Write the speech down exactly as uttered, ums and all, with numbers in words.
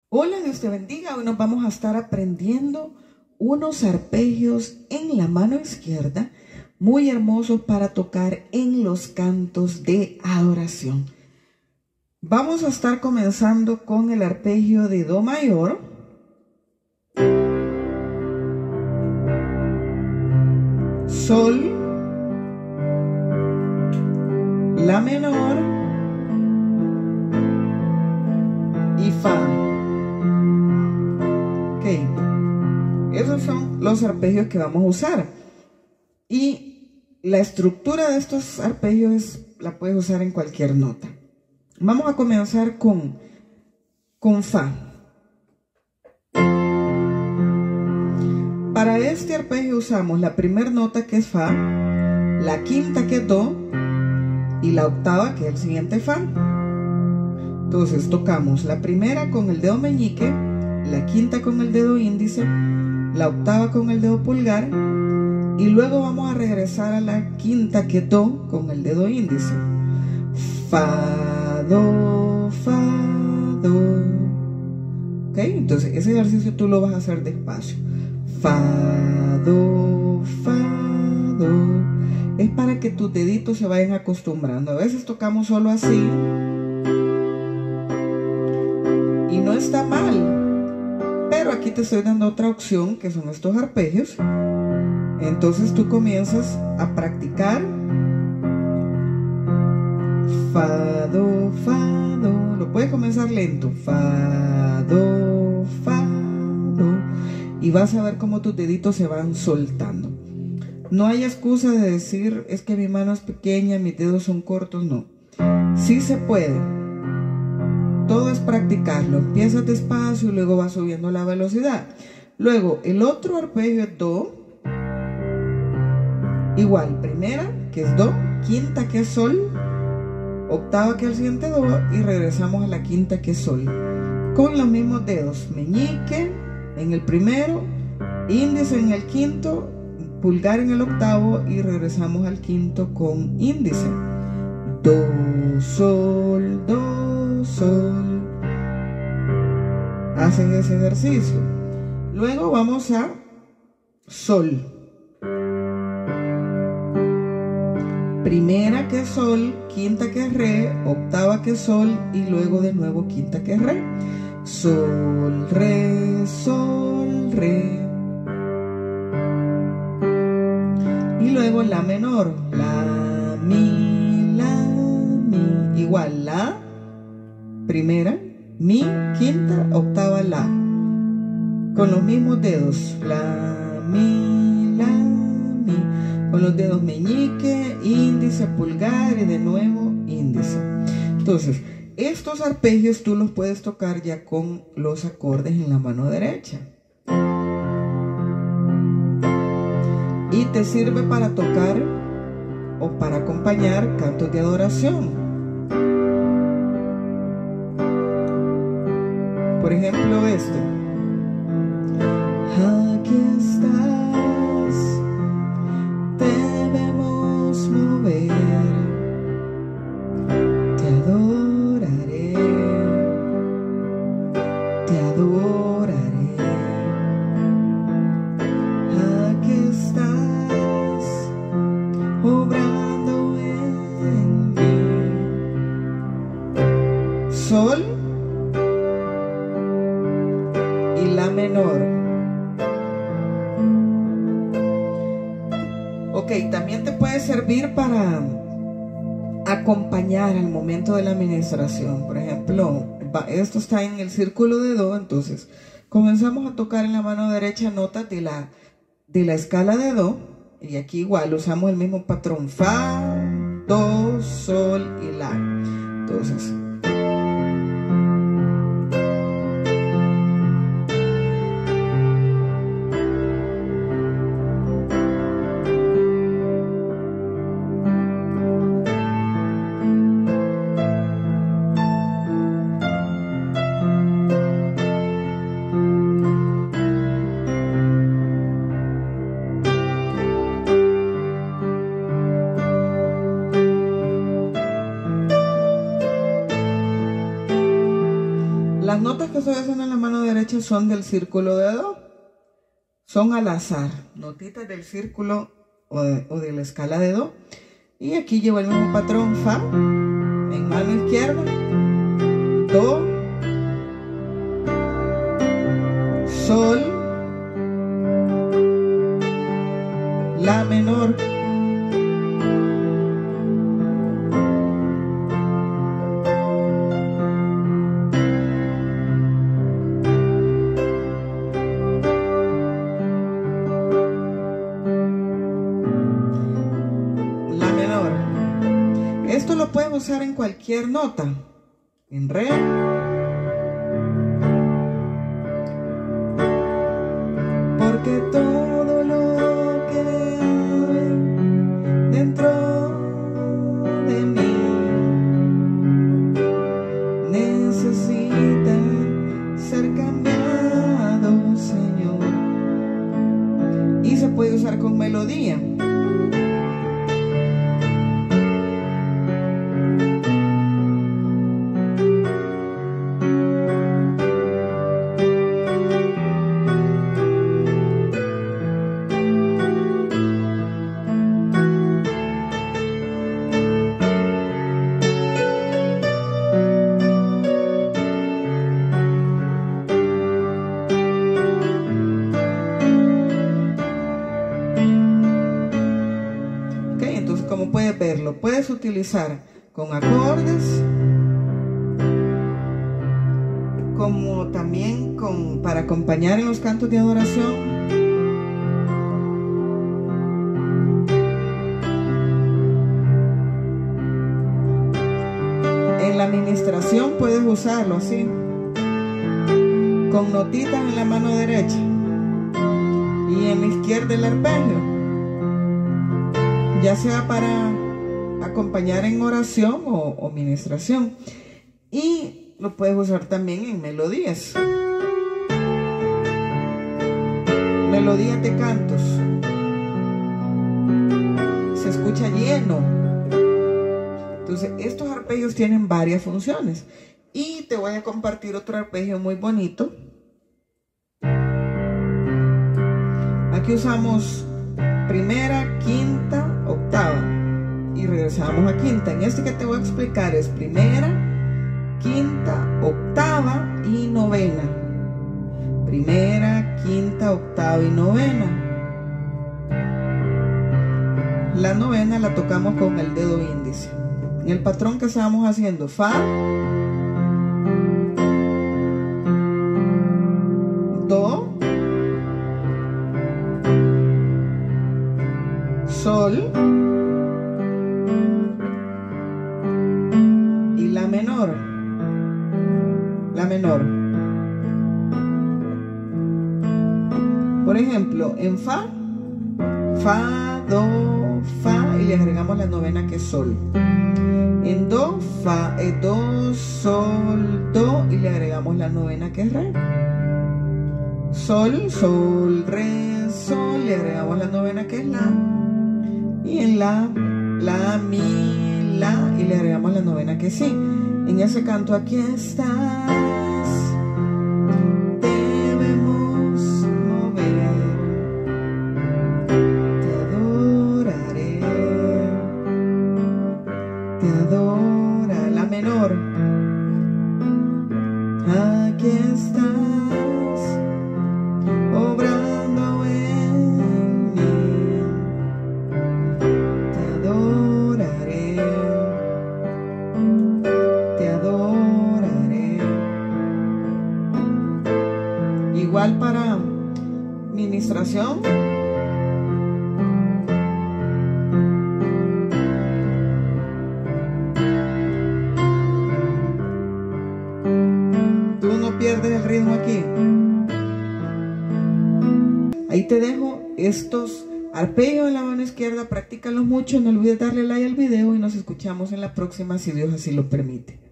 Hola, Dios te bendiga. Hoy nos vamos a estar aprendiendo unos arpegios en la mano izquierda muy hermosos para tocar en los cantos de adoración. Vamos a estar comenzando con el arpegio de Do mayor, Sol, La menor y Fa. Ok, esos son los arpegios que vamos a usar. Y la estructura de estos arpegios la puedes usar en cualquier nota. Vamos a comenzar con, con Fa. Para este arpegio usamos la primera nota, que es Fa, la quinta, que es Do, y la octava, que es el siguiente Fa. Entonces tocamos la primera con el dedo meñique, la quinta con el dedo índice, la octava con el dedo pulgar, y luego vamos a regresar a la quinta, que es Do, con el dedo índice. Fa, Do, Fa, Do. Ok, entonces ese ejercicio tú lo vas a hacer despacio. Fa, Do, Fa, Do. Es para que tus deditos se vayan acostumbrando. A veces tocamos solo así y no está mal, pero aquí te estoy dando otra opción, que son estos arpegios. Entonces tú comienzas a practicar Fa, Do, Fa, Do. Lo puedes comenzar lento. Fa, Do, Fa, Do. Y vas a ver cómo tus deditos se van soltando. No hay excusa de decir, es que mi mano es pequeña, mis dedos son cortos. No. Sí se puede. Todo es practicarlo. Empiezas despacio y luego vas subiendo la velocidad. Luego, el otro arpegio es Do. Igual, primera, que es Do, quinta, que es Sol, octava, que es el siguiente Do, y regresamos a la quinta, que es Sol. Con los mismos dedos, meñique en el primero, índice en el quinto, pulgar en el octavo, y regresamos al quinto con índice. Do, Sol, Do, Sol. Hacen ese ejercicio. Luego vamos a Sol. Primera, que es Sol, quinta, que es Re, octava, que es Sol, y luego de nuevo quinta, que es Re. Sol, Re, Sol, Re. Y luego La menor. La, Mi, La, Mi. Igual, La, primera, Mi, quinta, octava, La. Con los mismos dedos. La, Mi, La, Mi. Con los dedos meñique, índice, pulgar y de nuevo índice. Entonces, estos arpegios tú los puedes tocar ya con los acordes en la mano derecha. Y te sirve para tocar o para acompañar cantos de adoración. Por ejemplo, este. Aquí estás, debemos mover, te adoraré, te adoraré. Aquí estás, obrando en mí. Sol y La menor. Ok, también te puede servir para acompañar al momento de la administración. Por ejemplo, esto está en el círculo de Do, entonces comenzamos a tocar en la mano derecha notas de la, de la escala de Do, y aquí igual usamos el mismo patrón: Fa, Do, Sol y La. Entonces, mano derecha son del círculo de do. Son al azar, notitas del círculo o de, o de la escala de do. Y aquí llevo el mismo patrón, fa, en mano izquierda, do, sol, la menor, esto lo pueden usar en cualquier nota, en re, porque todo lo que hay dentro de mí necesita ser cambiado, Señor. Y se puede usar con melodía. Como puedes verlo, puedes utilizar con acordes, como también con, para acompañar en los cantos de adoración. En la administración puedes usarlo así, con notitas en la mano derecha y en la izquierda el arpegio, ya sea para acompañar en oración o, o ministración. Y lo puedes usar también en melodías, melodías de cantos. Se escucha lleno. Entonces estos arpegios tienen varias funciones, y te voy a compartir otro arpegio muy bonito. Aquí usamos primera, quinta, octava y regresamos a quinta. En este que te voy a explicar es primera, quinta, octava y novena. Primera, quinta, octava y novena. La novena la tocamos con el dedo índice. En el patrón que estábamos haciendo, fa, do, sol y la menor, la menor. Por ejemplo, en fa, fa, do, fa y le agregamos la novena que es sol. En do, fa, e, do, sol, do y le agregamos la novena que es re. Sol, sol, re, sol, le agregamos la novena que es la. Y en la, la, mi, la y le agregamos la novena que sí. En ese canto, aquí estás, debemos mover, te adoraré, te adora, la menor. Aquí estás, obrando en mí, te adoraré, te adoraré. Igual para ministración. Tú no pierdes el ritmo aquí. Ahí te dejo estos arpegios en la mano izquierda. Practícalos mucho. No olvides darle like al video y nos escuchamos en la próxima, si Dios así lo permite.